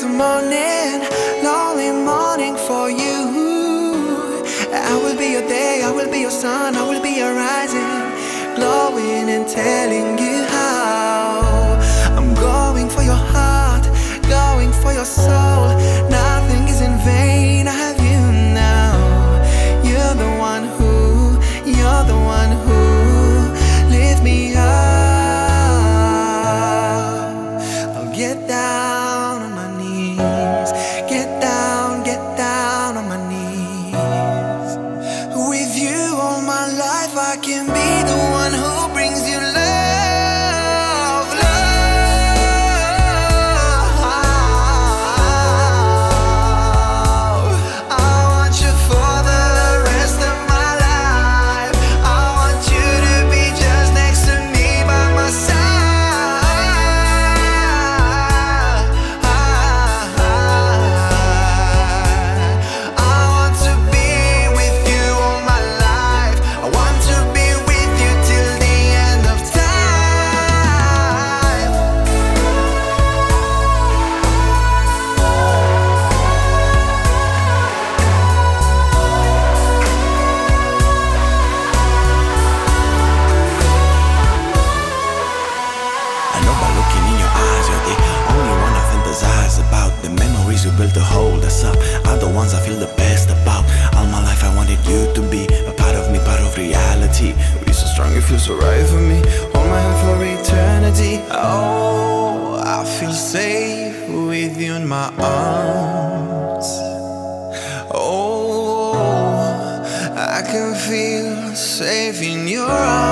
the morning, lonely morning for you. I will be your day, I will be your sun, I will be your rising, glowing and telling you how I'm going for your heart, going for your soul. Nothing is in vain, I have you now. You're the one who lift me up. I'll get down on my knees, get down on my knees. With you all my life I can be the one who brings you love. You built to hold us up are the ones I feel the best about. All my life I wanted you to be a part of me, part of reality. You're so strong, you feel so right for me. Hold my hand for eternity. Oh, I feel safe with you in my arms. Oh, I can feel safe in your arms.